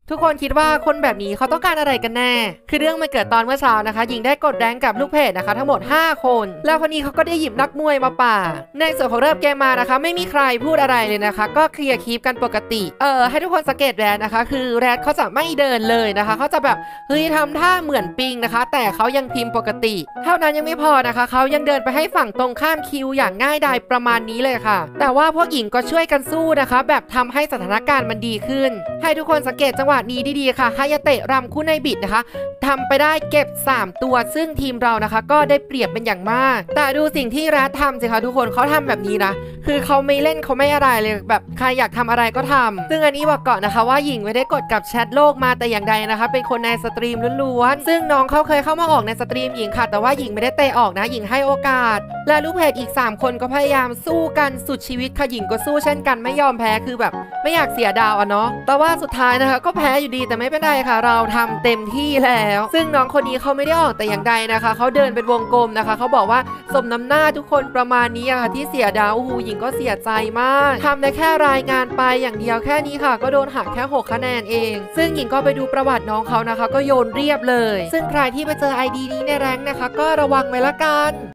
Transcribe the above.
ทุกคนคิดว่าคนแบบนี้เขาต้องการอะไรกันแน่คือเรื่องมันเกิดตอนเมื่อเช้านะคะหญิงได้กดแรงกับลูกเพจนะคะทั้งหมด5คนแล้วคนนี้เขาก็ได้หยิบนักมวยมาป่าในส่วนของเริ่มเกมมานะคะไม่มีใครพูดอะไรเลยนะคะก็เคลียร์คลิปกันปกติให้ทุกคนสังเกตแรดนะคะคือแรดเขาจะไม่เดินเลยนะคะเขาจะแบบเฮ้ยทำท่าเหมือนปิงนะคะแต่เขายังพิมพ์ปกติเท่านั้นยังไม่พอนะคะเขายังเดินไปให้ฝั่งตรงข้ามคิวอย่างง่ายดายประมาณนี้เลยค่ะแต่ว่าพวกหญิงก็ช่วยกันสู้นะคะแบบทำให้สถานการณ์มันดีขึ้นให้ทุกคนสังเกตจังหวะนี้ดีๆค่ะฮายาเตะรำคุไนบิดนะคะทำไปได้เก็บ3ตัวซึ่งทีมเรานะคะก็ได้เปรียบเป็นอย่างมากแต่ดูสิ่งที่แรดทำสิคะทุกคนเขาทำแบบนี้นะคือเขาไม่เล่นเขาไม่อะไรเลยแบบใครอยากทำอะไรก็ทำซึ่งอันนี้บอกก่อนนะคะว่าหญิงไม่ได้กดกับแชทโลกมาแต่อย่างใดนะคะเป็นคนในสตรีมล้วนๆซึ่งน้องเขาเคยเข้ามาออกในสตรีมหญิงค่ะแต่ว่าหญิงไม่ได้เตะออกนะหญิงให้โอกาสและลูกเพจอีก3คนก็พยายามสู้กันสุดชีวิตค่ะหญิงก็สู้เช่นกันไม่ยอมแพ้คือแบบไม่อยากเสียดาวเนาะแต่ว่าสุดท้ายนะคะก็แพ้อยู่ดีแต่ไม่เป็นไรค่ะเราทำเต็มที่แล้วซึ่งน้องคนนี้เขาไม่ได้ออกแต่อย่างใดนะคะเขาเดินเป็นวงกลมนะคะเขาบอกว่าสมน้ำหน้าทุกคนประมาณนี้ค่ะที่เสียดาวหญิงก็เสียใจมากทำได้แค่รายงานไปอย่างเดียวแค่นี้ค่ะก็โดนหักแค่6คะแนนเองซึ่งหญิงก็ไปดูประวัติน้องเขานะคะก็โยนเรียบเลยซึ่งใครที่ไปเจอ ID นี้ในแรงค์นะคะก็ระวังไว้ละกัน